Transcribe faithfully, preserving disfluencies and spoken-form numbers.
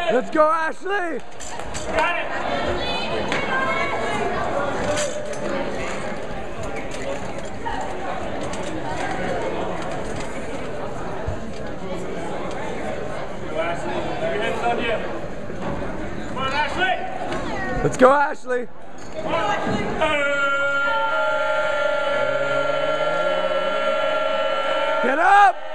Let's go, Ashley! Got it! Go, Ashley. Your head's on you. Come on, Ashley! Let's go, Ashley! Come on, Ashley! Get up!